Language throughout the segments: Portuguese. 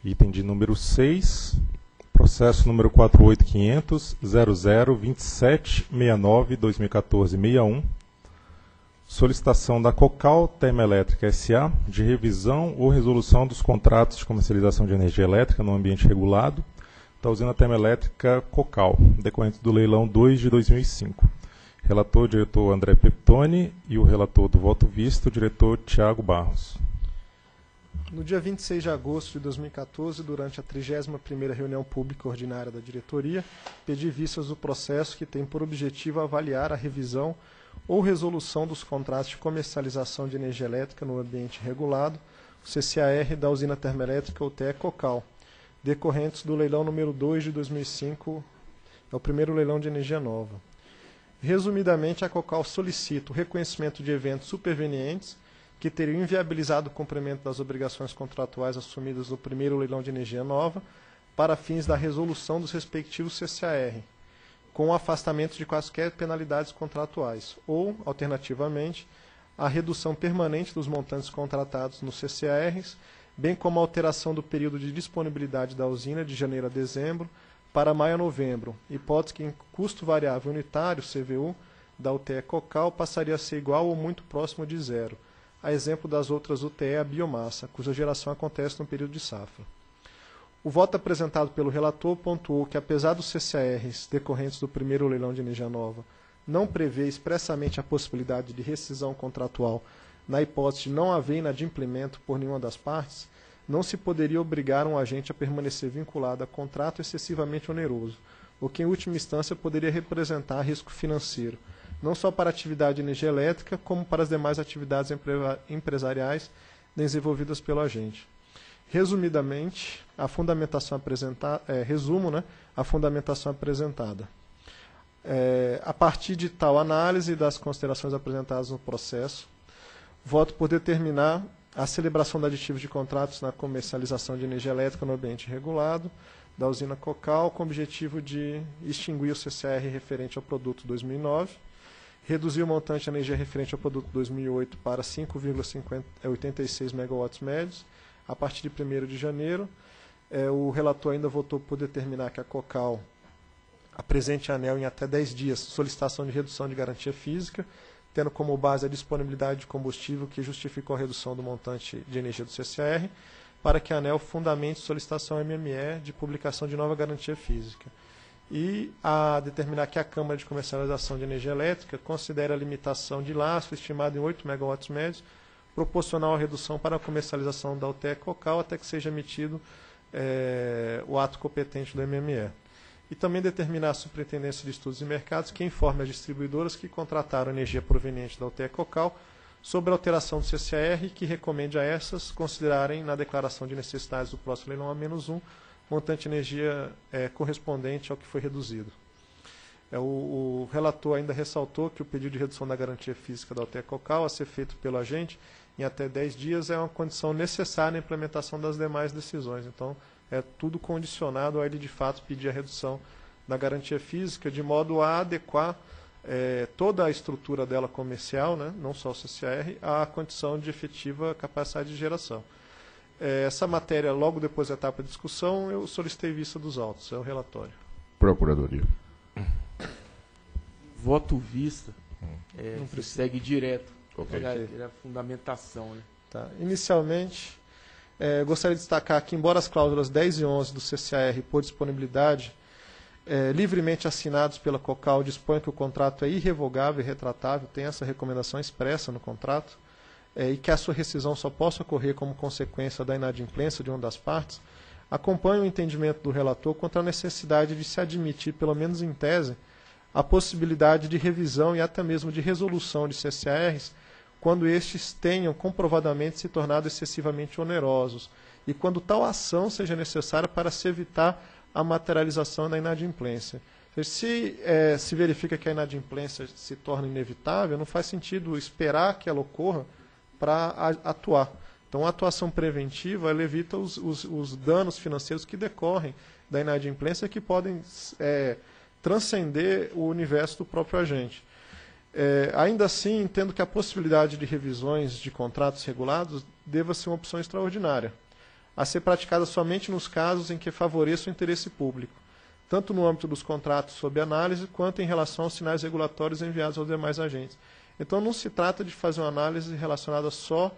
Item de número 6, processo número 48.500.00.2769/2014-61, solicitação da Cocal Termoelétrica S.A. de revisão ou resolução dos contratos de comercialização de energia elétrica no ambiente regulado da usina termoelétrica Cocal, decorrente do leilão 2 de 2005. Relator, diretor André Peptoni, e o relator do voto visto, o diretor Tiago Barros. No dia 26 de agosto de 2014, durante a 31ª reunião pública ordinária da diretoria, pedi vistas do processo que tem por objetivo avaliar a revisão ou resolução dos contratos de comercialização de energia elétrica no ambiente regulado, o CCAR da usina termoelétrica UTE Cocal, decorrentes do leilão número 2 de 2005, é o primeiro leilão de energia nova. Resumidamente, a Cocal solicita o reconhecimento de eventos supervenientes que teriam inviabilizado o cumprimento das obrigações contratuais assumidas no primeiro leilão de energia nova para fins da resolução dos respectivos CCAR, com o afastamento de quaisquer penalidades contratuais, ou, alternativamente, a redução permanente dos montantes contratados nos CCARs, bem como a alteração do período de disponibilidade da usina de janeiro a dezembro para maio a novembro, hipótese que em custo variável unitário, CVU, da UTE Cocal passaria a ser igual ou muito próximo de zero, a exemplo das outras UTE a biomassa, cuja geração acontece no período de safra. O voto apresentado pelo relator pontuou que, apesar dos CCARs decorrentes do primeiro leilão de energia nova não prevê expressamente a possibilidade de rescisão contratual na hipótese de não haver inadimplemento por nenhuma das partes, não se poderia obrigar um agente a permanecer vinculado a contrato excessivamente oneroso, o que, em última instância, poderia representar risco financeiro, não só para a atividade de energia elétrica, como para as demais atividades empresariais desenvolvidas pelo agente. Resumidamente, a fundamentação apresentada, a fundamentação apresentada. A partir de tal análise das considerações apresentadas no processo, voto por determinar a celebração de aditivos de contratos na comercialização de energia elétrica no ambiente regulado da usina Cocal, com o objetivo de extinguir o CCR referente ao produto 2009, reduzir o montante de energia referente ao produto 2008 para 5,86 megawatts médios a partir de 1º de janeiro. O relator ainda votou por determinar que a Cocal apresente a ANEEL em até 10 dias solicitação de redução de garantia física, tendo como base a disponibilidade de combustível que justificou a redução do montante de energia do CCR, para que a ANEEL fundamente solicitação MME de publicação de nova garantia física. E a determinar que a Câmara de Comercialização de Energia Elétrica considere a limitação de lastro estimada em 8 megawatts médios, proporcional à redução para a comercialização da UTE Cocal até que seja emitido o ato competente do MME. E também determinar a Superintendência de Estudos e Mercados que informe as distribuidoras que contrataram energia proveniente da UTE Cocal sobre a alteração do CCR e que recomende a essas considerarem na declaração de necessidades do próximo leilão A-1 montante de energia correspondente ao que foi reduzido. O relator ainda ressaltou que o pedido de redução da garantia física da UTE Cocal a ser feito pelo agente em até 10 dias é uma condição necessária na implementação das demais decisões. Então, é tudo condicionado a ele, de fato, pedir a redução da garantia física, de modo a adequar toda a estrutura dela comercial, né, não só o CCR, à condição de efetiva capacidade de geração. Essa matéria, logo depois da etapa de discussão, eu solicitei vista dos autos, é o relatório. Procuradoria. Voto vista, segue direto. Ok. É a fundamentação. Né? Tá. Inicialmente, gostaria de destacar que, embora as cláusulas 10 e 11 do CCAR, por disponibilidade, livremente assinados pela Cocal, dispõem que o contrato é irrevogável e retratável, tem essa recomendação expressa no contrato, e que a sua rescisão só possa ocorrer como consequência da inadimplência de uma das partes, acompanha o entendimento do relator quanto à necessidade de se admitir, pelo menos em tese, a possibilidade de revisão e até mesmo de resolução de CCARs quando estes tenham comprovadamente se tornado excessivamente onerosos e quando tal ação seja necessária para se evitar a materialização da inadimplência. Se se verifica que a inadimplência se torna inevitável, não faz sentido esperar que ela ocorra para atuar. Então, a atuação preventiva ela evita os danos financeiros que decorrem da inadimplência que podem transcender o universo do próprio agente. Ainda assim, entendo que a possibilidade de revisões de contratos regulados deva ser uma opção extraordinária. a ser praticada somente nos casos em que favoreça o interesse público, tanto no âmbito dos contratos sob análise, quanto em relação aos sinais regulatórios enviados aos demais agentes. Então, não se trata de fazer uma análise relacionada só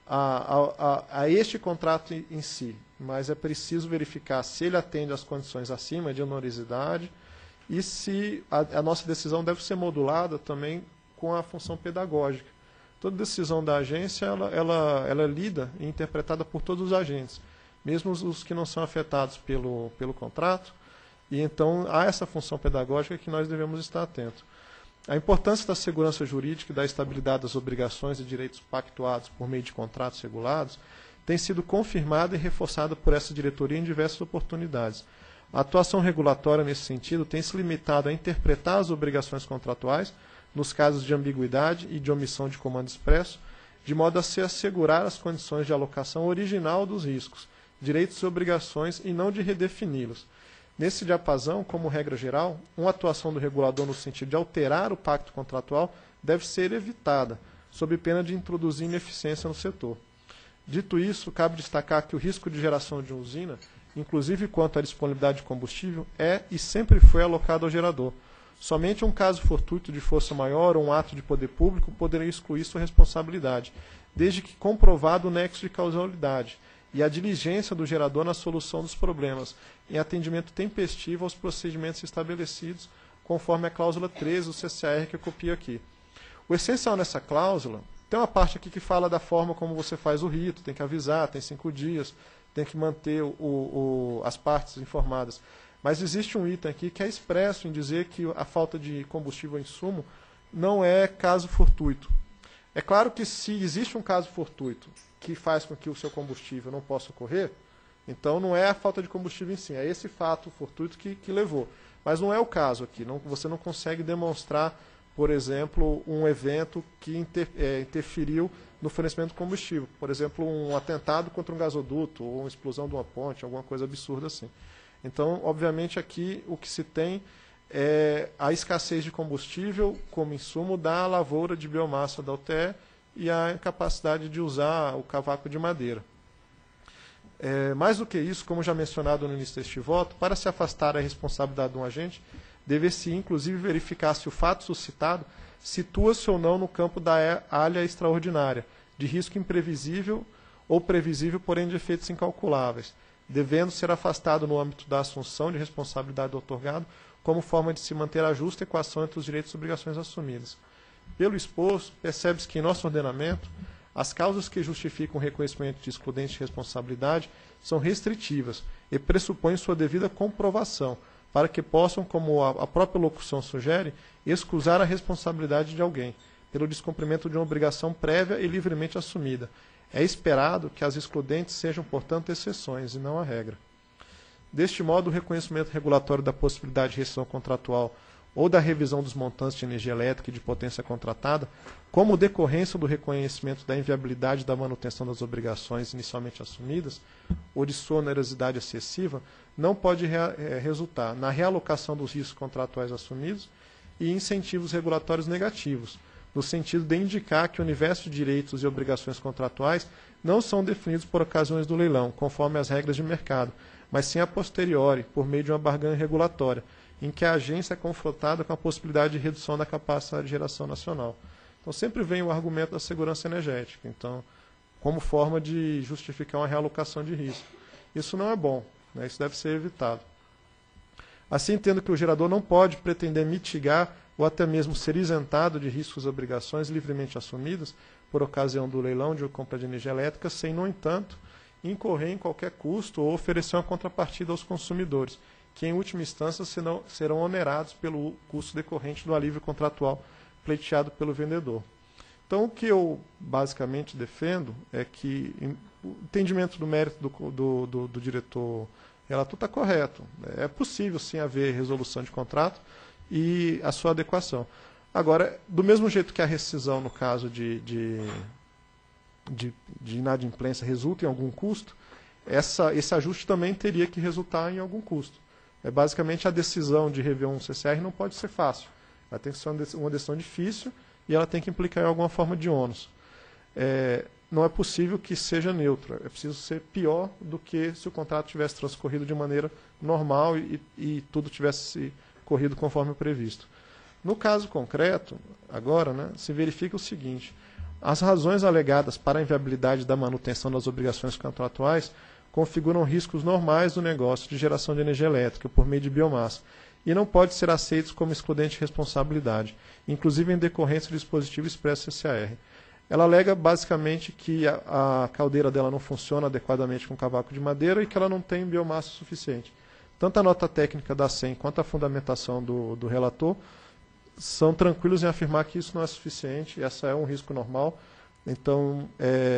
a este contrato em si, mas é preciso verificar se ele atende às condições acima de onerosidade e se a nossa decisão deve ser modulada também com a função pedagógica. Toda decisão da agência ela é lida e interpretada por todos os agentes, mesmo os que não são afetados pelo contrato, e então há essa função pedagógica que nós devemos estar atentos. A importância da segurança jurídica e da estabilidade das obrigações e direitos pactuados por meio de contratos regulados tem sido confirmada e reforçada por essa diretoria em diversas oportunidades. A atuação regulatória nesse sentido tem se limitado a interpretar as obrigações contratuais nos casos de ambiguidade e de omissão de comando expresso, de modo a se assegurar as condições de alocação original dos riscos, direitos e obrigações e não de redefini-los. Nesse diapasão, como regra geral, uma atuação do regulador no sentido de alterar o pacto contratual deve ser evitada, sob pena de introduzir ineficiência no setor. Dito isso, cabe destacar que o risco de geração de uma usina, inclusive quanto à disponibilidade de combustível, é e sempre foi alocado ao gerador. Somente um caso fortuito de força maior ou um ato de poder público poderá excluir sua responsabilidade, desde que comprovado o nexo de causalidade e a diligência do gerador na solução dos problemas, em atendimento tempestivo aos procedimentos estabelecidos, conforme a cláusula 13 do CCAR que eu copio aqui. O essencial nessa cláusula, tem uma parte aqui que fala da forma como você faz o rito, tem que avisar, tem 5 dias, tem que manter as partes informadas. Mas existe um item aqui que é expresso em dizer que a falta de combustível ou insumo não é caso fortuito. É claro que se existe um caso fortuito que faz com que o seu combustível não possa ocorrer, então não é a falta de combustível em si, é esse fato fortuito que levou. Mas não é o caso aqui, você não consegue demonstrar, por exemplo, um evento que interferiu no fornecimento de combustível. Por exemplo, um atentado contra um gasoduto, ou uma explosão de uma ponte, alguma coisa absurda assim. Então, obviamente, aqui o que se tem é a escassez de combustível como insumo da lavoura de biomassa da UTE e a incapacidade de usar o cavaco de madeira. Mais do que isso, como já mencionado no início deste voto, para se afastar a responsabilidade de um agente, deve-se inclusive verificar se o fato suscitado situa-se ou não no campo da área extraordinária, de risco imprevisível ou previsível, porém de efeitos incalculáveis, devendo ser afastado no âmbito da assunção de responsabilidade do outorgado, como forma de se manter a justa equação entre os direitos e obrigações assumidas. Pelo exposto, percebe-se que em nosso ordenamento, as causas que justificam o reconhecimento de excludente de responsabilidade são restritivas e pressupõem sua devida comprovação, para que possam, como a própria locução sugere, excusar a responsabilidade de alguém, pelo descumprimento de uma obrigação prévia e livremente assumida. É esperado que as excludentes sejam, portanto, exceções e não a regra. Deste modo, o reconhecimento regulatório da possibilidade de rescisão contratual ou da revisão dos montantes de energia elétrica e de potência contratada, como decorrência do reconhecimento da inviabilidade da manutenção das obrigações inicialmente assumidas ou de sua onerosidade excessiva, não pode resultar na realocação dos riscos contratuais assumidos e incentivos regulatórios negativos, no sentido de indicar que o universo de direitos e obrigações contratuais não são definidos por ocasiões do leilão, conforme as regras de mercado, mas sim a posteriori, por meio de uma barganha regulatória, em que a agência é confrontada com a possibilidade de redução da capacidade de geração nacional. Então sempre vem o argumento da segurança energética, então, como forma de justificar uma realocação de risco. Isso não é bom, né? Isso deve ser evitado. Assim, entendo que o gerador não pode pretender mitigar ou até mesmo ser isentado de riscos e obrigações livremente assumidas por ocasião do leilão de compra de energia elétrica, sem, no entanto, incorrer em qualquer custo ou oferecer uma contrapartida aos consumidores, que em última instância serão onerados pelo custo decorrente do alívio contratual pleiteado pelo vendedor. Então, o que eu basicamente defendo é que o entendimento do mérito do diretor relator está correto. É possível, sim, haver resolução de contrato e a sua adequação. Agora, do mesmo jeito que a rescisão, no caso de inadimplência, resulta em algum custo, esse ajuste também teria que resultar em algum custo. Basicamente, a decisão de rever um CCR não pode ser fácil. Ela tem que ser uma decisão difícil e ela tem que implicar em alguma forma de ônus. não é possível que seja neutro. É preciso ser pior do que se o contrato tivesse transcorrido de maneira normal e tudo tivesse corrido conforme o previsto. No caso concreto, agora, né, se verifica o seguinte: as razões alegadas para a inviabilidade da manutenção das obrigações contratuais configuram riscos normais do negócio de geração de energia elétrica por meio de biomassa e não pode ser aceitos como excludente de responsabilidade, inclusive em decorrência do dispositivo expresso CCAR. Ela alega basicamente que a caldeira dela não funciona adequadamente com cavaco de madeira e que ela não tem biomassa suficiente. Tanto a nota técnica da SEM quanto a fundamentação do relator são tranquilos em afirmar que isso não é suficiente, essa é um risco normal. Então,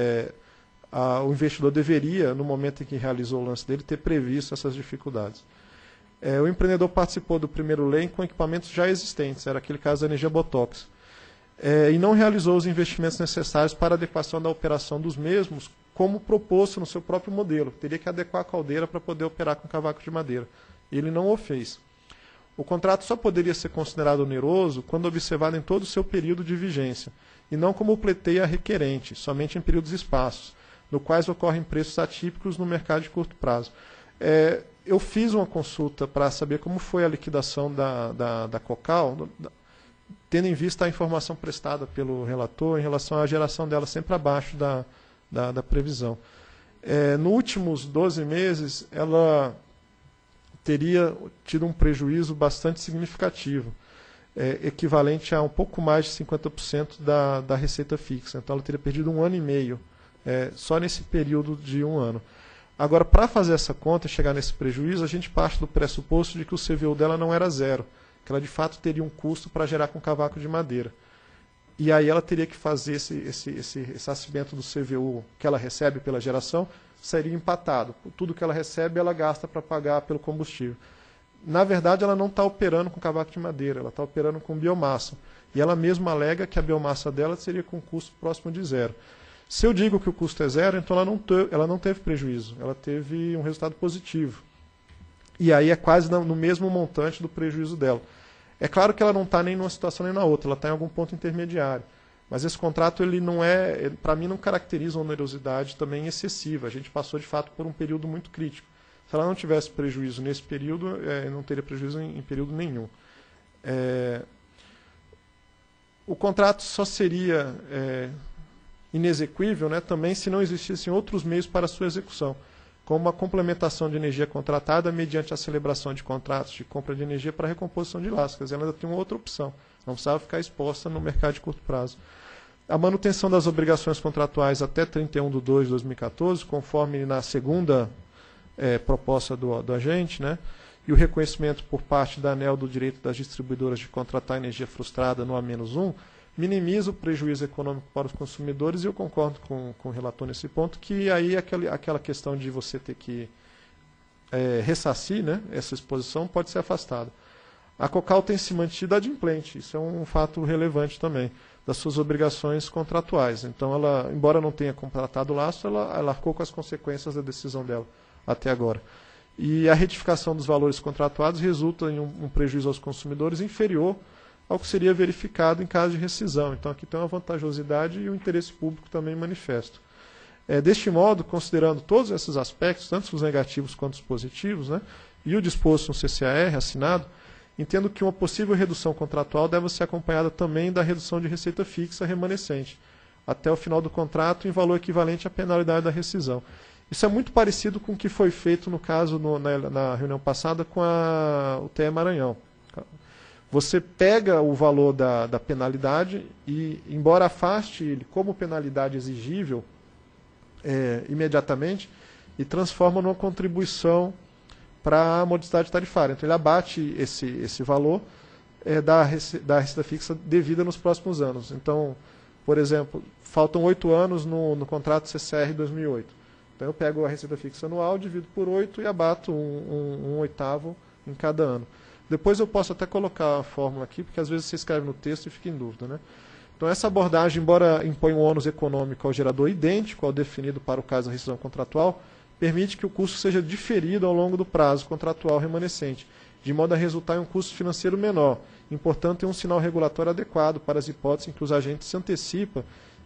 o investidor deveria, no momento em que realizou o lance dele, ter previsto essas dificuldades. O empreendedor participou do primeiro leilão com equipamentos já existentes, era aquele caso da energia Botox, e não realizou os investimentos necessários para a adequação da operação dos mesmos, como proposto no seu próprio modelo. Teria que adequar a caldeira para poder operar com cavaco de madeira. Ele não o fez. O contrato só poderia ser considerado oneroso quando observado em todo o seu período de vigência, e não como pleiteia requerente, somente em períodos espaços, no quais ocorrem preços atípicos no mercado de curto prazo. Eu fiz uma consulta para saber como foi a liquidação da Cocal, tendo em vista a informação prestada pelo relator em relação à geração dela sempre abaixo da previsão. Nos últimos 12 meses, ela teria tido um prejuízo bastante significativo, equivalente a um pouco mais de 50% da receita fixa. Então, ela teria perdido 1 ano e meio, só nesse período de 1 ano. Agora, para fazer essa conta e chegar nesse prejuízo, a gente parte do pressuposto de que o CVU dela não era zero, que ela de fato teria um custo para gerar com cavaco de madeira. E aí ela teria que fazer esse ressarcimento do CVU que ela recebe pela geração, seria empatado. Tudo que ela recebe, ela gasta para pagar pelo combustível. Na verdade, ela não está operando com cavaco de madeira, ela está operando com biomassa. E ela mesma alega que a biomassa dela seria com custo próximo de zero. Se eu digo que o custo é zero, então ela não teve prejuízo, ela teve um resultado positivo. E aí é quase no mesmo montante do prejuízo dela. É claro que ela não está nem numa situação nem na outra, ela está em algum ponto intermediário. Mas esse contrato, ele não para mim, não caracteriza uma onerosidade também excessiva. A gente passou, de fato, por um período muito crítico. Se ela não tivesse prejuízo nesse período, não teria prejuízo em período nenhum. O contrato só seria inexequível, né, também se não existissem outros meios para sua execução, como a complementação de energia contratada mediante a celebração de contratos de compra de energia para recomposição de lascas. Ela ainda tem uma outra opção, não precisava ficar exposta no mercado de curto prazo. A manutenção das obrigações contratuais até 31/2 de 2014, conforme na segunda proposta do agente, né, e o reconhecimento por parte da ANEEL do direito das distribuidoras de contratar energia frustrada no A-1, minimiza o prejuízo econômico para os consumidores, e eu concordo com o relator nesse ponto, que aí aquela questão de você ter que ressarcir, né, essa exposição pode ser afastada. A Cocal tem se mantido adimplente, isso é um fato relevante também, das suas obrigações contratuais. Então, ela, embora não tenha contratado o laço, ela arcou com as consequências da decisão dela até agora. E a retificação dos valores contratuados resulta em um prejuízo aos consumidores inferior ao que seria verificado em caso de rescisão. Então, aqui tem uma vantajosidade e um interesse público também manifesto. Deste modo, considerando todos esses aspectos, tanto os negativos quanto os positivos, né, e o disposto no CCAR assinado, entendo que uma possível redução contratual deve ser acompanhada também da redução de receita fixa remanescente, até o final do contrato, em valor equivalente à penalidade da rescisão. Isso é muito parecido com o que foi feito, no caso, na reunião passada, com o TE Maranhão. Você pega o valor da penalidade e, embora afaste ele como penalidade exigível imediatamente, e transforma numa contribuição para a modicidade tarifária. Então, ele abate esse valor da receita fixa devida nos próximos anos. Então, por exemplo, faltam 8 anos no contrato CCR 2008. Então, eu pego a receita fixa anual, divido por 8 e abato um oitavo em cada ano. Depois eu posso até colocar a fórmula aqui, porque às vezes você escreve no texto e fica em dúvida, né? Então, essa abordagem, embora imponha um ônus econômico ao gerador idêntico ao definido para o caso da rescisão contratual, permite que o custo seja diferido ao longo do prazo contratual remanescente, de modo a resultar em um custo financeiro menor, e, portanto, em um sinal regulatório adequado para as hipóteses em que os agentes se antecipam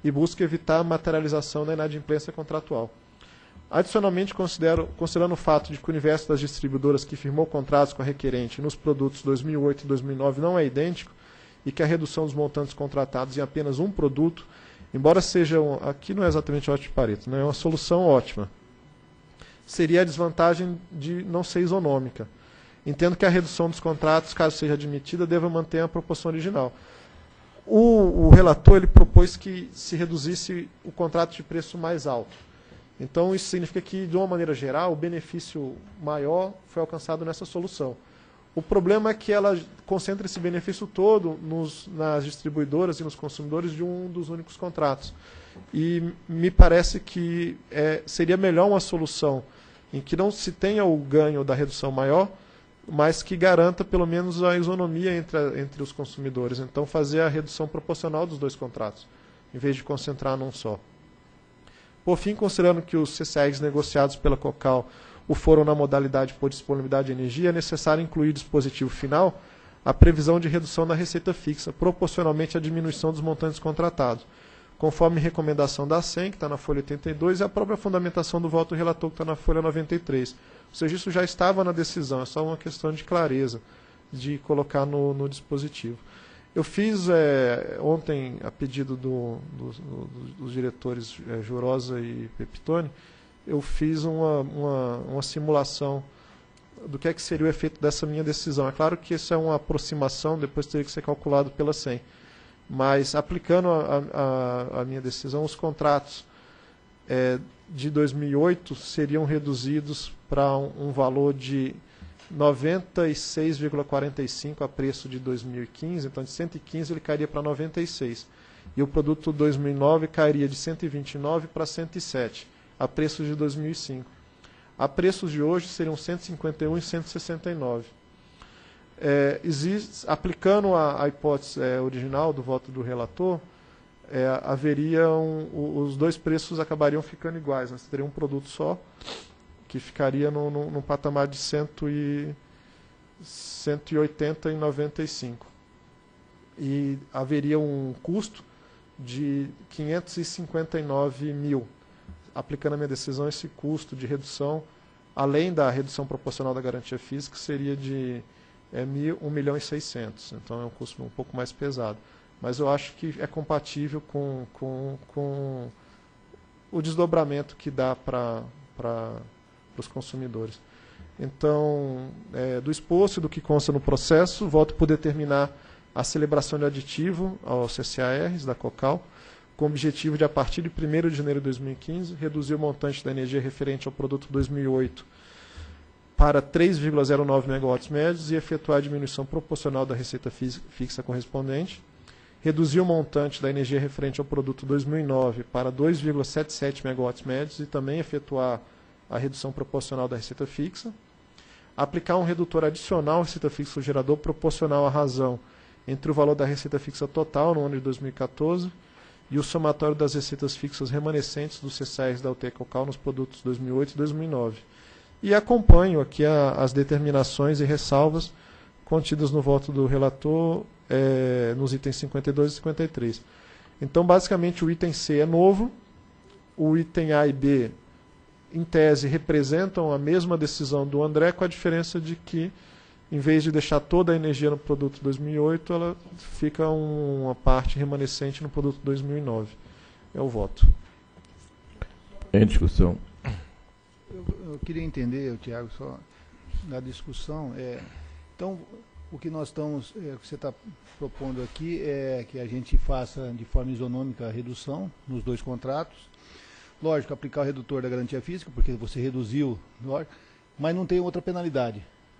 e busca evitar a materialização da inadimplência contratual. Adicionalmente, considerando o fato de que o universo das distribuidoras que firmou contratos com a requerente nos produtos 2008 e 2009 não é idêntico e que a redução dos montantes contratados em apenas um produto, embora seja, aqui não é exatamente ótimo de Pareto, não é uma solução ótima, seria a desvantagem de não ser isonômica. Entendo que a redução dos contratos, caso seja admitida, deva manter a proporção original. O relator ele propôs que se reduzisse o contrato de preço mais alto. Então, isso significa que, de uma maneira geral, o benefício maior foi alcançado nessa solução. O problema é que ela concentra esse benefício todo nas distribuidoras e nos consumidores de um dos únicos contratos. E me parece que seria melhor uma solução em que não se tenha o ganho da redução maior, mas que garanta pelo menos a isonomia entre os consumidores. Então, fazer a redução proporcional dos dois contratos, em vez de concentrar num só. Por fim, considerando que os CCRs negociados pela Cocal o foram na modalidade por disponibilidade de energia, é necessário incluir dispositivo final a previsão de redução da receita fixa, proporcionalmente à diminuição dos montantes contratados, conforme recomendação da ACEM, que está na folha 82, e a própria fundamentação do voto do relator, que está na folha 93. Ou seja, isso já estava na decisão, é só uma questão de clareza, de colocar no dispositivo. Eu fiz ontem, a pedido dos diretores Jurosa e Pepitone, eu fiz uma simulação do que seria o efeito dessa minha decisão. É claro que isso é uma aproximação, depois teria que ser calculado pela SEM. Mas, aplicando a minha decisão, os contratos de 2008 seriam reduzidos para um valor de 96,45 a preço de 2015, então de 115 ele cairia para 96. E o produto 2009 cairia de 129 para 107, a preços de 2005. A preços de hoje seriam 151 e 169. Aplicando a hipótese original do voto do relator, os dois preços acabariam ficando iguais. Você teria um produto só, que ficaria no patamar de 180 e 95. E haveria um custo de 559 mil. Aplicando a minha decisão, esse custo de redução, além da redução proporcional da garantia física, seria de 1.600.000. Então é um custo um pouco mais pesado. Mas eu acho que é compatível com o desdobramento que dá para os consumidores. Então, do exposto e do que consta no processo, voto por determinar a celebração de aditivo aos CCARs da Cocal, com o objetivo de, a partir de 1º de janeiro de 2015, reduzir o montante da energia referente ao produto 2008 para 3,09 megawatts médios e efetuar a diminuição proporcional da receita fixa correspondente, reduzir o montante da energia referente ao produto 2009 para 2,77 megawatts médios e também efetuar a redução proporcional da receita fixa, aplicar um redutor adicional à receita fixa do gerador proporcional à razão entre o valor da receita fixa total no ano de 2014 e o somatório das receitas fixas remanescentes dos CCARs da UTE Cocal nos produtos 2008 e 2009. E acompanho aqui as determinações e ressalvas contidas no voto do relator nos itens 52 e 53. Então, basicamente, o item C é novo, o item A e B, em tese, representam a mesma decisão do André, com a diferença de que, em vez de deixar toda a energia no produto 2008, ela fica uma parte remanescente no produto 2009. É o voto. Em discussão. Eu queria entender, Tiago, só na discussão. Então, o que nós estamos, o que você está propondo aqui é que a gente faça de forma isonômica a redução nos dois contratos. Lógico, aplicar o redutor da garantia física, porque você reduziu, lógico, mas não tem outra penalidade.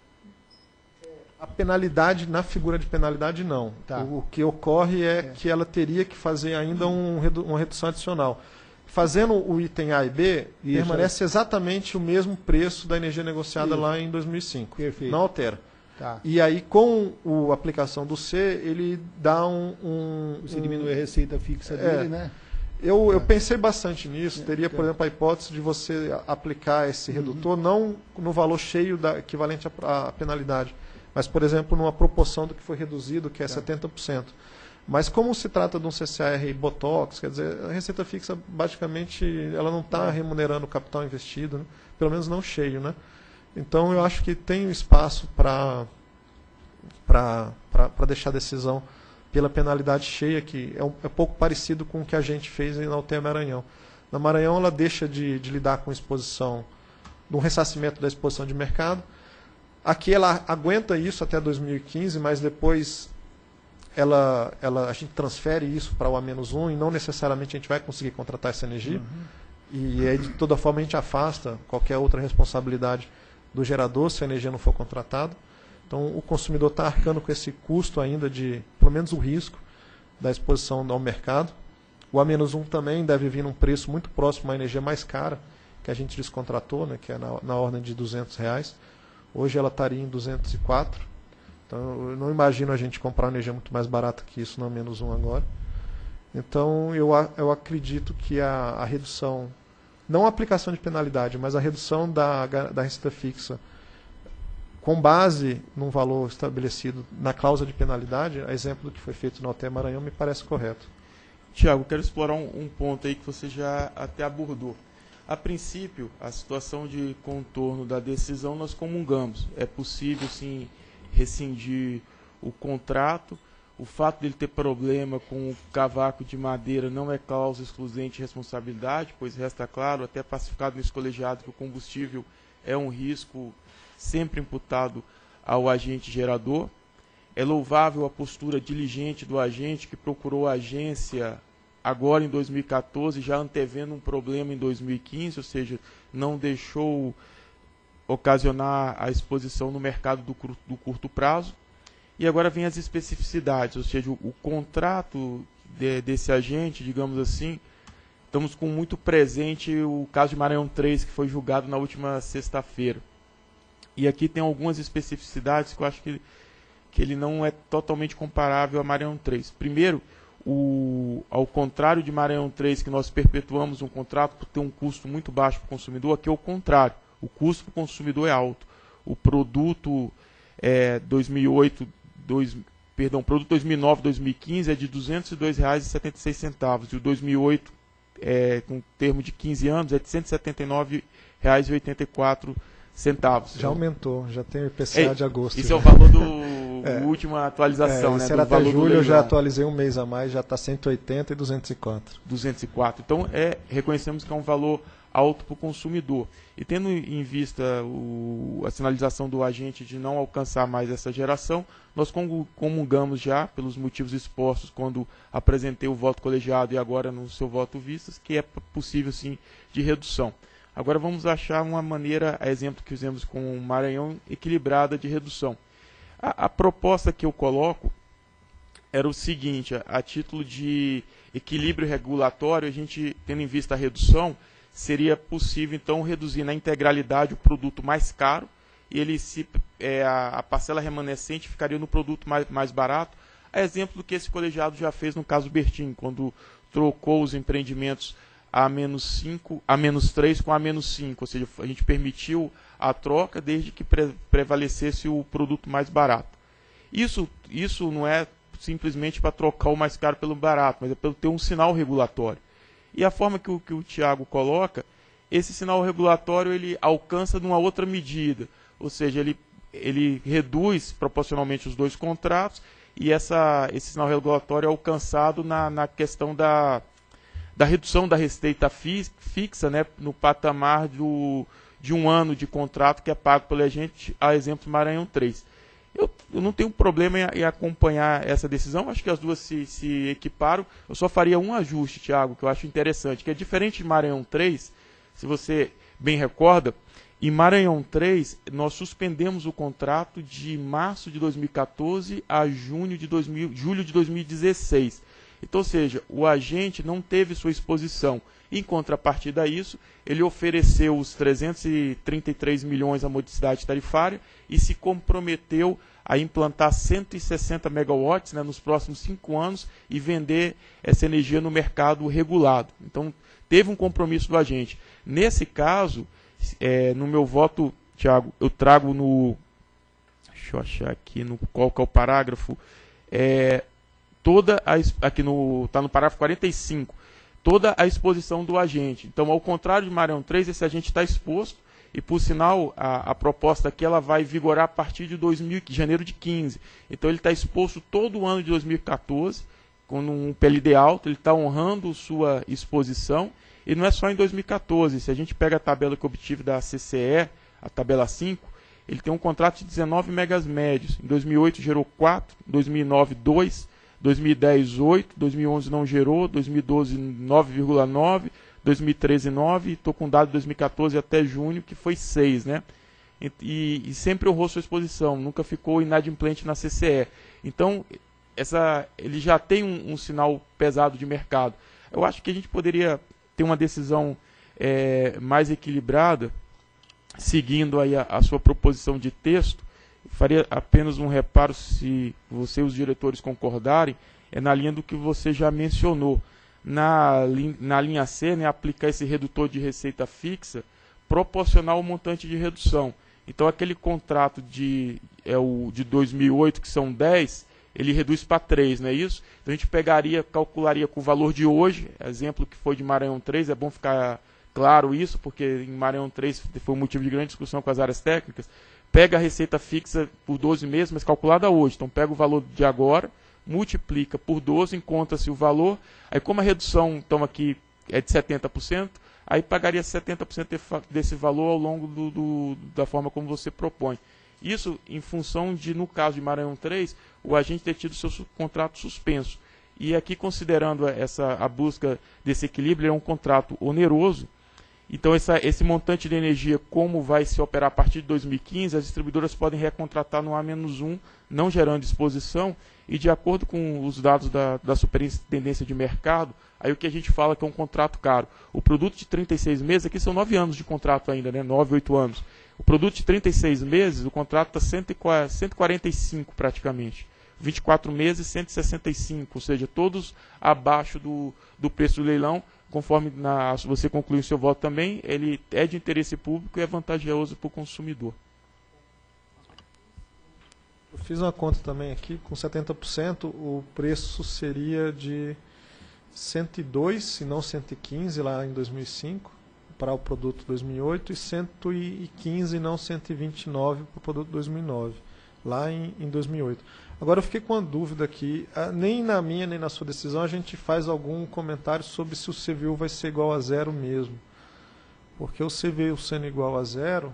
A penalidade, na figura de penalidade, não. Tá. O que ocorre que ela teria que fazer ainda uma redução adicional. Fazendo o item A e B, isso, permanece exatamente o mesmo preço da energia negociada lá em 2005. Perfeito. Não altera. Tá. E aí, com a aplicação do C, ele dá Você diminui a receita fixa dele, né? Eu pensei bastante nisso. Teria, por exemplo, a hipótese de você aplicar esse redutor não no valor cheio equivalente à penalidade, mas, por exemplo, numa proporção do que foi reduzido, que é 70%. Mas como se trata de um CCAR Botox, quer dizer, a receita fixa, basicamente, ela não está remunerando o capital investido, né? Pelo menos não cheio, né? Então, eu acho que tem espaço para deixar a decisão pela penalidade cheia, que é pouco parecido com o que a gente fez na UTE Maranhão. Na Maranhão, ela deixa de lidar com exposição, de um ressarcimento da exposição de mercado. Aqui ela aguenta isso até 2015, mas depois a gente transfere isso para o A-1 e não necessariamente a gente vai conseguir contratar essa energia. E aí, de toda forma, a gente afasta qualquer outra responsabilidade do gerador se a energia não for contratada. Então, o consumidor está arcando com esse custo ainda de, pelo menos, o risco da exposição ao mercado. O A-1 também deve vir num preço muito próximo à energia mais cara que a gente descontratou, né, que é na ordem de R$200. Hoje ela estaria em 204. Então, eu não imagino a gente comprar energia muito mais barata que isso no A-1 agora. Então, eu acredito que a redução, não a aplicação de penalidade, mas a redução da receita fixa com base num valor estabelecido na cláusula de penalidade, a exemplo do que foi feito no UTE Maranhão, me parece correto. Tiago, quero explorar um ponto aí que você já até abordou. A princípio, a situação de contorno da decisão nós comungamos. É possível, sim, rescindir o contrato. O fato dele ter problema com o cavaco de madeira não é causa excludente de responsabilidade, pois resta claro, até pacificado nesse colegiado, que o combustível é um risco sempre imputado ao agente gerador. É louvável a postura diligente do agente, que procurou a agência agora em 2014, já antevendo um problema em 2015, ou seja, não deixou ocasionar a exposição no mercado do curto prazo. E agora vem as especificidades, ou seja, o contrato desse agente, digamos assim, estamos com muito presente o caso de Maranhão 3, que foi julgado na última sexta-feira. E aqui tem algumas especificidades que eu acho que ele não é totalmente comparável a Maranhão 3. Primeiro, ao contrário de Maranhão 3, que nós perpetuamos um contrato por ter um custo muito baixo para o consumidor, aqui é o contrário. O custo para o consumidor é alto. O produto produto 2009-2015 é de R$ 202,76. E o 2008, com termo de 15 anos, é de R$ 179,84. Já aumentou, já tem o IPCA de agosto. Isso é o valor do última atualização, né? Isso era até julho, eu já atualizei um mês a mais, já está 180 e 204. 204. Então, reconhecemos que é um valor alto para o consumidor. E tendo em vista a sinalização do agente de não alcançar mais essa geração, nós comungamos já, pelos motivos expostos quando apresentei o voto colegiado e agora no seu voto vistas, que é possível sim de redução. Agora vamos achar uma maneira, a exemplo que fizemos com o Maranhão, equilibrada de redução. A proposta que eu coloco era o seguinte: a título de equilíbrio regulatório, a gente, tendo em vista a redução, seria possível então reduzir na integralidade o produto mais caro e a parcela remanescente ficaria no produto mais barato, a exemplo do que esse colegiado já fez no caso Bertin, quando trocou os empreendimentos A-3 com A-5, ou seja, a gente permitiu a troca desde que prevalecesse o produto mais barato. Isso não é simplesmente para trocar o mais caro pelo barato, mas é para ter um sinal regulatório. E a forma que o Tiago coloca, esse sinal regulatório ele alcança numa outra medida, ou seja, ele reduz proporcionalmente os dois contratos e esse sinal regulatório é alcançado na questão da redução da receita fixa, né, no patamar de um ano de contrato que é pago pelo agente, a exemplo do Maranhão 3. Eu não tenho problema em acompanhar essa decisão, acho que as duas se equiparam. Eu só faria um ajuste, Tiago, que eu acho interessante, que é diferente de Maranhão 3, se você bem recorda, em Maranhão 3 nós suspendemos o contrato de março de 2014 a julho de 2016. Então, ou seja, o agente não teve sua exposição. Em contrapartida a isso, ele ofereceu os 333 milhões à modicidade tarifária e se comprometeu a implantar 160 megawatts, né, nos próximos 5 anos e vender essa energia no mercado regulado. Então, teve um compromisso do agente. Nesse caso, no meu voto, Tiago, eu trago deixa eu achar aqui qual que é o parágrafo, aqui está no parágrafo 45, toda a exposição do agente. Então, ao contrário de Maranhão 3, esse agente está exposto, e por sinal, a proposta aqui ela vai vigorar a partir de janeiro de 15. Então, ele está exposto todo o ano de 2014, com um PLD alto, ele está honrando sua exposição, e não é só em 2014. Se a gente pega a tabela que eu obtive da CCE, a tabela 5, ele tem um contrato de 19 megas médios. Em 2008 gerou 4, 2009 2, 2010 8, 2011 não gerou, 2012 9,9, 2013 9, e estou com dado de 2014 até junho, que foi 6, né? E sempre honrou sua exposição, nunca ficou inadimplente na CCE. Então, ele já tem um sinal pesado de mercado. Eu acho que a gente poderia ter uma decisão mais equilibrada, seguindo aí a sua proposição de texto. Faria apenas um reparo, se você e os diretores concordarem, na linha do que você já mencionou. Na linha C, né, aplicar esse redutor de receita fixa proporcional ao montante de redução. Então, aquele contrato de 2008, que são 10, ele reduz para 3, não é isso? Então, a gente calcularia com o valor de hoje, exemplo que foi de Maranhão 3, é bom ficar claro isso, porque em Maranhão 3 foi um motivo de grande discussão com as áreas técnicas. Pega a receita fixa por 12 meses, mas calculada hoje. Então, pega o valor de agora, multiplica por 12, encontra-se o valor. Aí, como a redução então, aqui é de 70%, aí pagaria 70% desse valor ao longo da forma como você propõe. Isso em função de, no caso de Maranhão 3, o agente ter tido seu contrato suspenso. E aqui, considerando a busca desse equilíbrio, é um contrato oneroso. Então, esse montante de energia, como vai se operar a partir de 2015, as distribuidoras podem recontratar no A-1, não gerando exposição, e de acordo com os dados da Superintendência de Mercado, aí o que a gente fala que é um contrato caro. O produto de 36 meses, aqui são 9 anos de contrato ainda, né? 9, 8 anos. O produto de 36 meses, o contrato está 145 praticamente. 24 meses, 165, ou seja, todos abaixo do preço do leilão. Conforme você concluiu o seu voto também, ele é de interesse público e é vantajoso para o consumidor. Eu fiz uma conta também aqui, com 70% o preço seria de 102, se não 115 lá em 2005, para o produto 2008, e 115, não 129 para o produto 2009, lá em 2008. Agora eu fiquei com uma dúvida aqui, nem na minha nem na sua decisão a gente faz algum comentário sobre se o CVU vai ser igual a zero mesmo. Porque o CVU sendo igual a zero,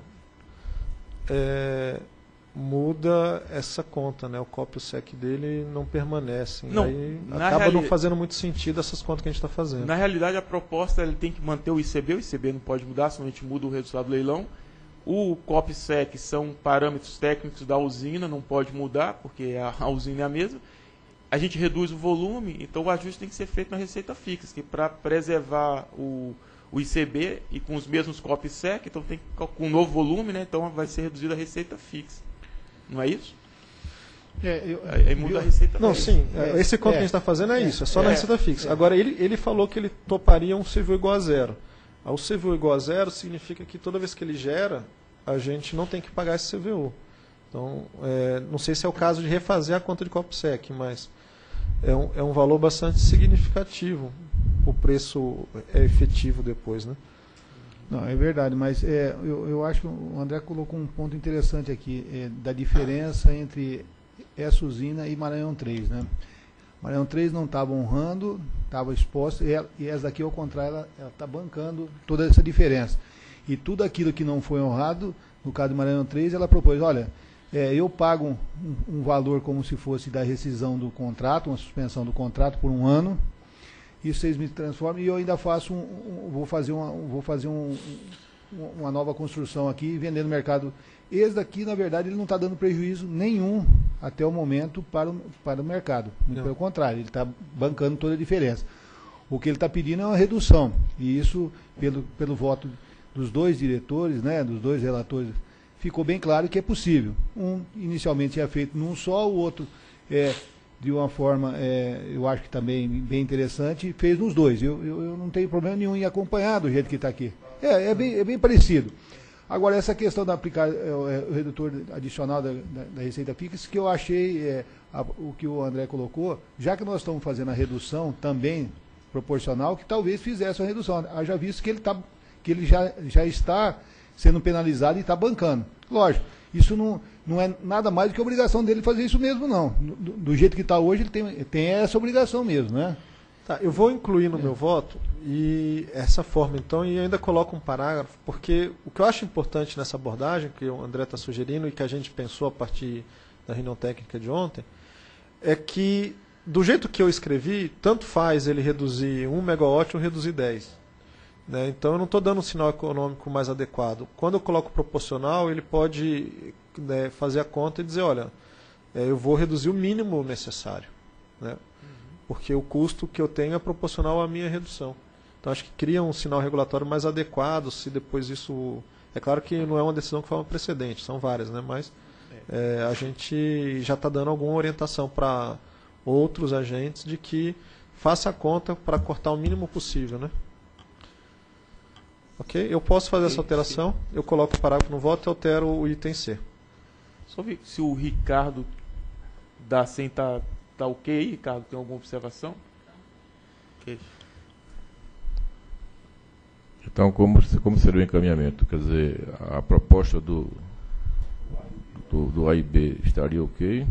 muda essa conta, né? O COP e o SEC dele não permanecem. Não, aí acaba não fazendo muito sentido essas contas que a gente está fazendo. Na realidade, a proposta ele tem que manter o ICB não pode mudar, senão a gente muda o resultado do leilão. O COP e SEC são parâmetros técnicos da usina, não pode mudar, porque a usina é a mesma. A gente reduz o volume, então o ajuste tem que ser feito na receita fixa, que para preservar o ICB e com os mesmos COP e SEC, então tem com um novo volume, né? Então vai ser reduzida a receita fixa. Não é isso? Aí muda a receita fixa. Não, sim. Esse conto que a gente está fazendo é isso, é só na receita fixa. Agora, ele falou que ele toparia um CVU igual a zero. O CVU igual a zero significa que toda vez que ele gera, a gente não tem que pagar esse CVU. Então, não sei se é o caso de refazer a conta de COP-SEC, mas é um valor bastante significativo o preço efetivo depois, né? Não, é verdade, mas eu acho que o André colocou um ponto interessante aqui, da diferença entre essa usina e Maranhão 3, né? Maranhão 3 não estava honrando, estava exposta, e essa daqui, ao contrário, ela está bancando toda essa diferença. E tudo aquilo que não foi honrado, no caso do Maranhão 3, ela propôs, olha, eu pago um valor como se fosse da rescisão do contrato, uma suspensão do contrato por um ano, e vocês me transformam, e eu ainda faço vou fazer uma nova construção aqui e vender no mercado. Esse daqui, na verdade, ele não está dando prejuízo nenhum até o momento para o mercado. Muito pelo contrário, ele está bancando toda a diferença. O que ele está pedindo é uma redução. E isso, pelo voto dos dois diretores, né, dos dois relatores, ficou bem claro que é possível. Um inicialmente é feito num só, o outro de uma forma, eu acho que também bem interessante, fez nos dois. Eu não tenho problema nenhum em acompanhar do jeito que está aqui. É bem parecido. Agora, essa questão de aplicar o redutor adicional da receita fixa, que eu achei, o que o André colocou, já que nós estamos fazendo a redução também proporcional, que talvez fizesse uma redução. Haja visto que ele já está sendo penalizado e está bancando. Lógico, isso não é nada mais do que obrigação dele fazer isso mesmo, não. Do jeito que está hoje, ele tem essa obrigação mesmo, né? Tá, eu vou incluir no meu voto e essa forma, então, e ainda coloco um parágrafo, porque o que eu acho importante nessa abordagem, que o André está sugerindo e que a gente pensou a partir da reunião técnica de ontem, é que, do jeito que eu escrevi, tanto faz ele reduzir 1 megawatt ou reduzir 10. Né? Então, eu não estou dando um sinal econômico mais adequado. Quando eu coloco proporcional, ele pode, né, fazer a conta e dizer, olha, eu vou reduzir o mínimo necessário, né? Porque o custo que eu tenho é proporcional à minha redução. Então, acho que cria um sinal regulatório mais adequado, se depois isso... É claro que não é uma decisão que foi uma precedente, são várias, né? Mas a gente já está dando alguma orientação para outros agentes de que faça a conta para cortar o mínimo possível, né? Ok? Eu posso fazer essa alteração, eu coloco o parágrafo no voto e altero o item C. Só ver se o Ricardo da SEM tá ok aí, Ricardo? Tem alguma observação? Ok. Então, como seria o encaminhamento? Quer dizer, a proposta do A e B estaria ok?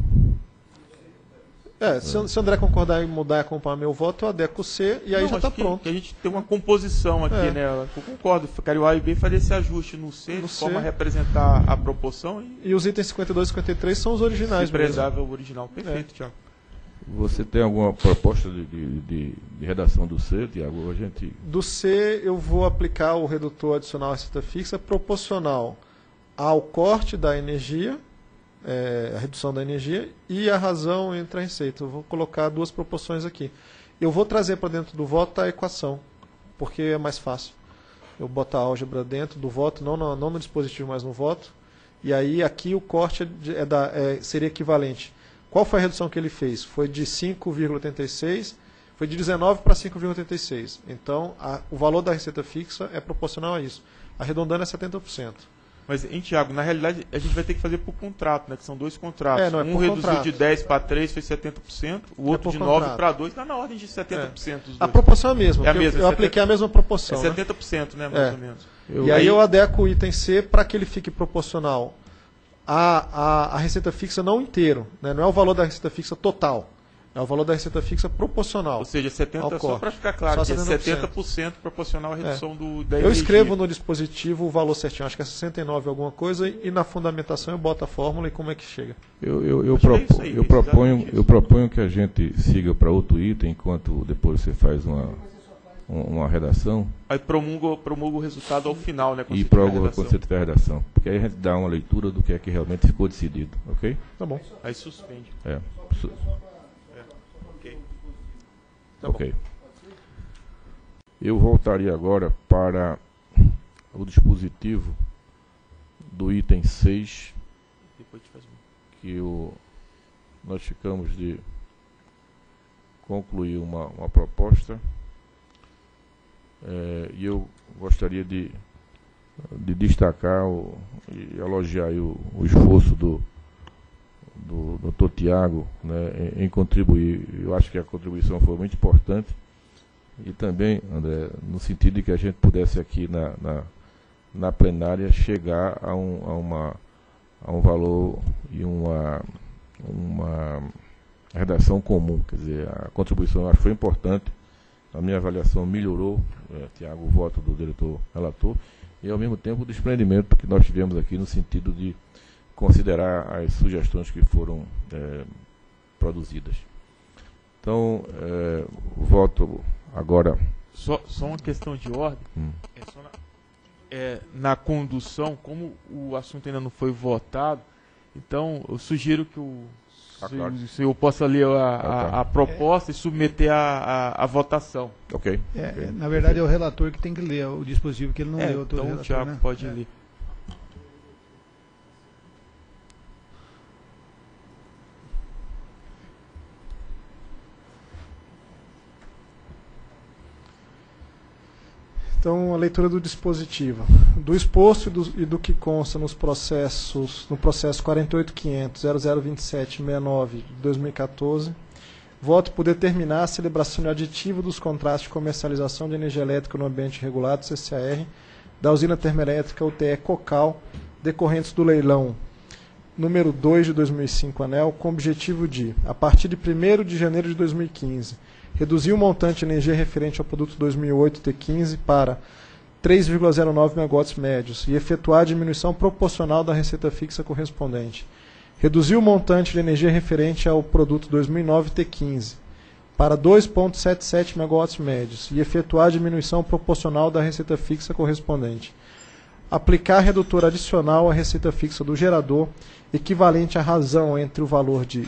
Se o André concordar em mudar e acompanhar meu voto, eu adequo o C e aí já está pronto. Que a gente tem uma composição aqui, né? Eu concordo, ficaria o A e B faria esse ajuste no C, de forma a representar a proporção. E os itens 52 e 53 são os originais. Se preserva o original. Perfeito, Tiago. Você tem alguma proposta de redação do C, Tiago? Do C, eu vou aplicar o redutor adicional à receita fixa proporcional ao corte da energia, a redução da energia, e a razão entre a receita. Eu vou colocar duas proporções aqui. Eu vou trazer para dentro do voto a equação, porque é mais fácil. Eu boto a álgebra dentro do voto, não no dispositivo, mas no voto. E aí aqui o corte seria equivalente. Qual foi a redução que ele fez? Foi de 5,86, foi de 19 para 5,86. Então, o valor da receita fixa é proporcional a isso. Arredondando é 70%. Mas, Tiago, na realidade, a gente vai ter que fazer por contrato, né? Que são dois contratos. Não é um por reduziu contrato. de 10 para 3, foi 70%. O outro de 9 contrato. para 2, está na ordem de 70% dos dois. A proporção é a mesma. É a mesma, eu apliquei a mesma proporção. É 70%, né? Mais ou menos. E aí eu adequo o item C para que ele fique proporcional a receita fixa não inteiro, né? Não é o valor da receita fixa total, é o valor da receita fixa proporcional. Ou seja, 70%, só para ficar claro, que é 70% proporcional à redução da energia. Eu escrevo no dispositivo o valor certinho, acho que é 69 alguma coisa, e na fundamentação eu boto a fórmula e como é que chega. Eu proponho que a gente siga para outro item, enquanto depois você faz uma redação. Aí promulga o resultado ao final, né? E promulga quando você tiver a redação. Porque aí a gente dá uma leitura do que é que realmente ficou decidido, ok? Tá bom. Aí suspende. Tá ok. Eu voltaria agora para o dispositivo do item 6, Depois te faz que nós ficamos de concluir uma proposta. E eu gostaria de destacar e elogiar aí o esforço do Dr. Tiago, né, em contribuir. Eu acho que a contribuição foi muito importante. E também, André, no sentido de que a gente pudesse aqui na plenária chegar a um valor e uma redação comum. Quer dizer, a contribuição eu acho que foi importante. A minha avaliação melhorou, Tiago, o voto do diretor relator, e ao mesmo tempo o desprendimento que nós tivemos aqui no sentido de considerar as sugestões que foram produzidas. Então, voto agora... Só uma questão de ordem. Na condução, como o assunto ainda não foi votado, então eu sugiro que se eu possa ler a proposta e submeter a votação. Ok. Na verdade, é o relator que tem que ler o dispositivo, que ele não leu. Então o Tiago, né? Pode ler. Então Então, a leitura do dispositivo. Do exposto e do que consta no processo 48.500.0027.69 de 2014, voto por determinar a celebração de aditivo dos contratos de comercialização de energia elétrica no ambiente regulado, CCAR, da usina termoelétrica UTE Cocal, decorrentes do leilão número 2 de 2005 ANEEL, com o objetivo de, a partir de 1º de janeiro de 2015, reduzir o montante de energia referente ao produto 2008 T15 para 3,09 MW médios e efetuar a diminuição proporcional da receita fixa correspondente. Reduzir o montante de energia referente ao produto 2009 T15 para 2,77 MW médios e efetuar a diminuição proporcional da receita fixa correspondente. Aplicar redutor adicional à receita fixa do gerador, equivalente à razão entre o valor de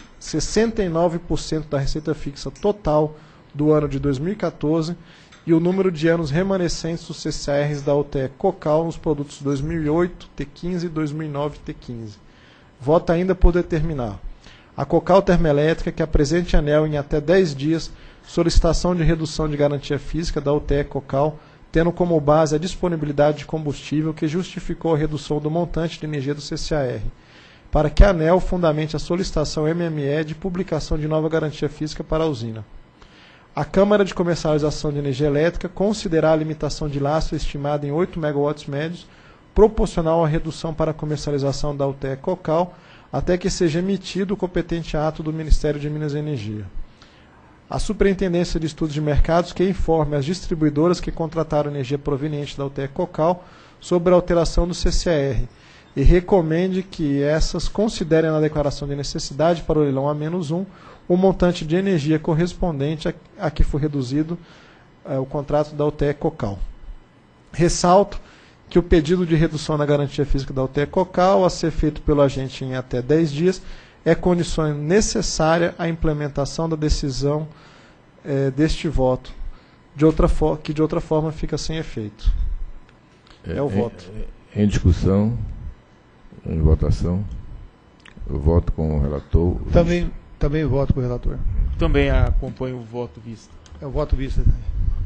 69% da receita fixa total do ano de 2014 e o número de anos remanescentes dos CCARs da UTE Cocal nos produtos 2008 T15 e 2009 T15. Vota ainda por determinar a Cocal Termoelétrica que apresente ANEEL em até 10 dias solicitação de redução de garantia física da UTE Cocal, tendo como base a disponibilidade de combustível que justificou a redução do montante de energia do CCAR, para que a ANEEL fundamente a solicitação MME de publicação de nova garantia física para a usina. A Câmara de Comercialização de Energia Elétrica considerar a limitação de lastro estimada em 8 MW médios, proporcional à redução para a comercialização da UTE Cocal, até que seja emitido o competente ato do Ministério de Minas e Energia. A Superintendência de Estudos de Mercados que informe as distribuidoras que contrataram energia proveniente da UTE Cocal sobre a alteração do CCAR e recomende que essas considerem na declaração de necessidade para o leilão A-1 o montante de energia correspondente a que foi reduzido o contrato da UTE Cocal. Ressalto que o pedido de redução na garantia física da UTE Cocal, a ser feito pelo agente em até 10 dias, é condição necessária à implementação da decisão deste voto, que de outra forma fica sem efeito. É o voto. Em discussão, em votação, eu voto com o relator. Também voto com o relator. Também acompanho o voto vista. É o voto vista também.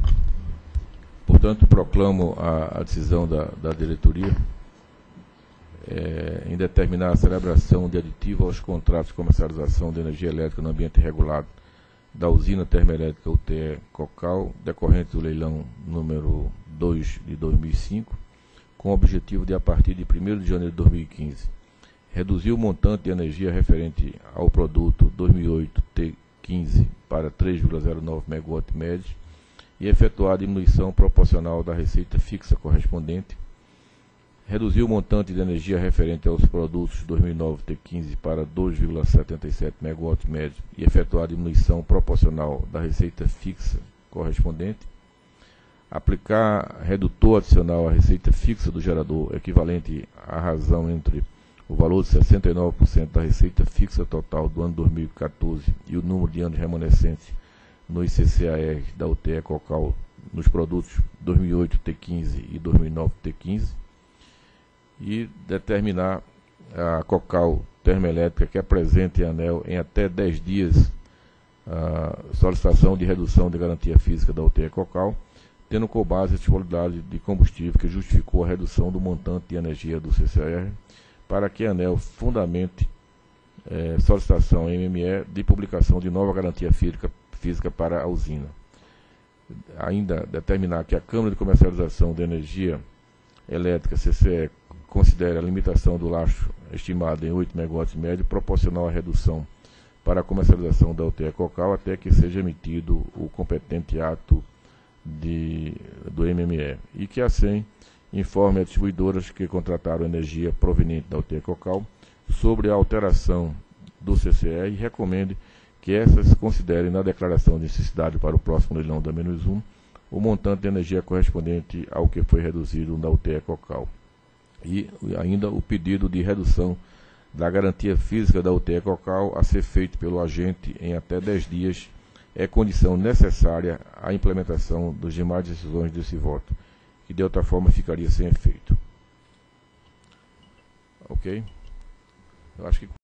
Portanto, proclamo a decisão da diretoria em determinar a celebração de aditivo aos contratos de comercialização de energia elétrica no ambiente regulado da usina termoelétrica UTE Cocal, decorrente do leilão número 2 de 2005, com o objetivo de, a partir de 1º de janeiro de 2015, reduzir o montante de energia referente ao produto 2008 T15 para 3,09 MW médios e efetuar a diminuição proporcional da receita fixa correspondente, reduzir o montante de energia referente aos produtos 2009 T15 para 2,77 MW médios e efetuar a diminuição proporcional da receita fixa correspondente, aplicar redutor adicional à receita fixa do gerador, equivalente à razão entre o valor de 69% da receita fixa total do ano 2014 e o número de anos remanescentes no ICCAR da UTE Cocal nos produtos 2008 T15 e 2009 T15, e determinar a Cocal Termoelétrica que apresente a ANEEL em até 10 dias a solicitação de redução de garantia física da UTE Cocal, tendo como base a disponibilidade de combustível que justificou a redução do montante de energia do CCAR, para que a ANEEL fundamente solicitação MME de publicação de nova garantia física para a usina. Ainda determinar que a Câmara de Comercialização de Energia Elétrica, CCE, considere a limitação do lastro estimado em 8 MW médio proporcional à redução para a comercialização da UTE Cocal até que seja emitido o competente ato do MME e que assim informe as distribuidoras que contrataram energia proveniente da UTE Cocal sobre a alteração do CCE e recomende que essas considerem na declaração de necessidade para o próximo leilão da -1 o montante de energia correspondente ao que foi reduzido na UTE Cocal. E ainda o pedido de redução da garantia física da UTE Cocal a ser feito pelo agente em até 10 dias é condição necessária à implementação das demais decisões desse voto, que de outra forma ficaria sem efeito. Ok? Eu acho que